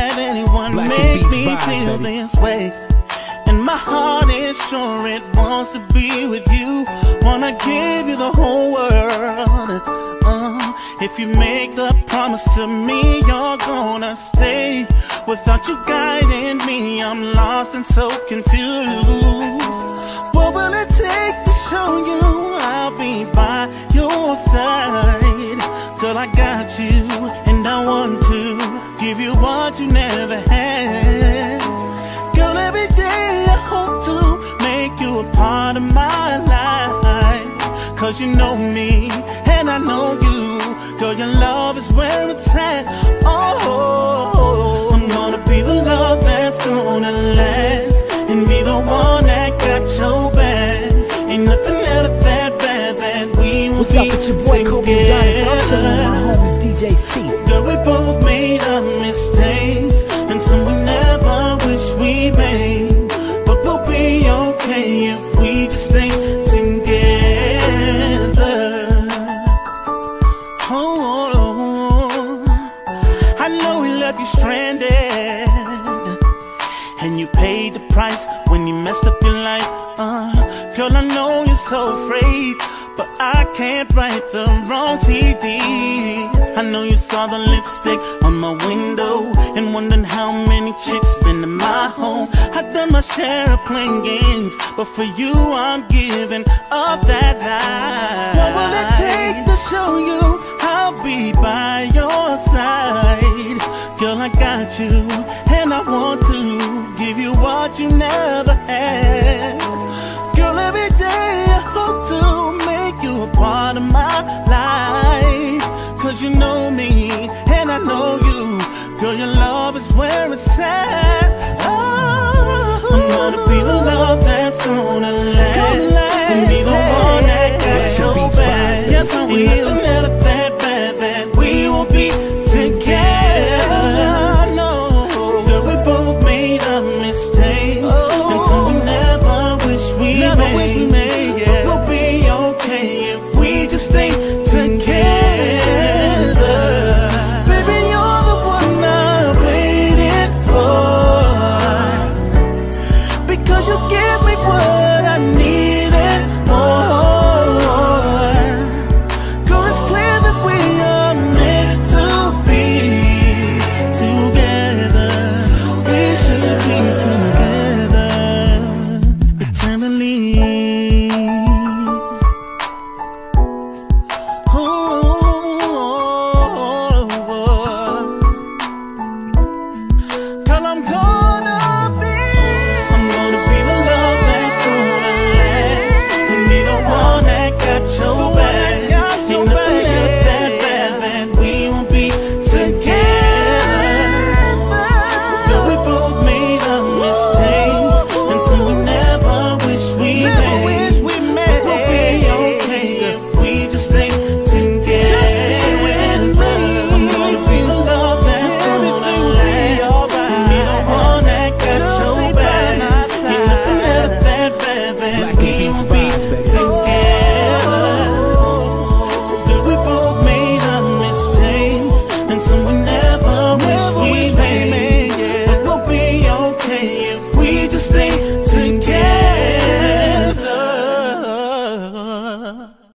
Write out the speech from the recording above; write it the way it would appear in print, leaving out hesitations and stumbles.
had anyone make me feel this way. And my heart is sure it wants to be with you. Wanna give you the whole world. If you make the promise to me, you're gonna stay. Without you guiding me, I'm lost and so confused. What will it take to show you I'll be by your side? Girl, I got you, and I want to give you what you never had. Girl, every day I hope to make you a part of my life. Cause you know me, and I know you. Girl, your love is where it's at. Oh, I'm gonna be the love that's gonna last, and be the one that got your back. Ain't nothing ever that bad that we will be What's up with your boy Kobe Adonis? I'm chillin' with my homie DJ C. Girl, we both made our mistakes, and some we never wish we made. But we'll be okay if we just stay together. Oh, I know we left you stranded, and you paid the price when you messed up your life. Girl, I know you're so afraid, but I can't write the wrong CD. I know you saw the lipstick on my window and wondering how many chicks been in my home. I've done my share of playing games, but for you I'm giving up that life. What will it take to show you I'll be by your side? Girl, I got you, and I want to give you what you never had. Girl, every day I hope to make you a part of my life. Cause you know me, and I know you. Girl, your love is where it's at.